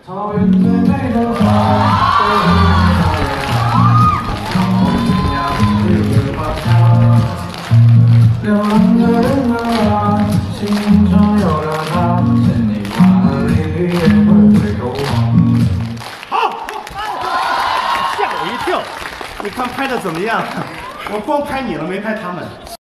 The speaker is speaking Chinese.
草原最美的花，流浪的人啊，心中有了他，千里万里也不会够忘。 好，吓我一跳！你看拍的怎么样？我光拍你了，没拍他们。